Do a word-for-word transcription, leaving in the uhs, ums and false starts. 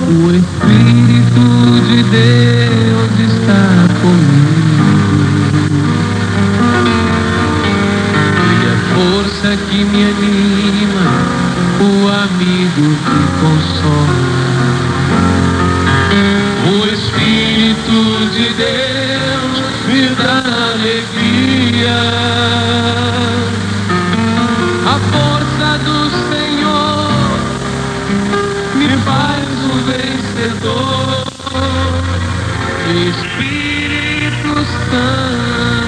O Espírito de Deus está comigo. Ele é a força que me anima, o amigo que consola. O Espírito de Deus me dá alegria. A força do Senhor me faz um vencedor. Espírito Santo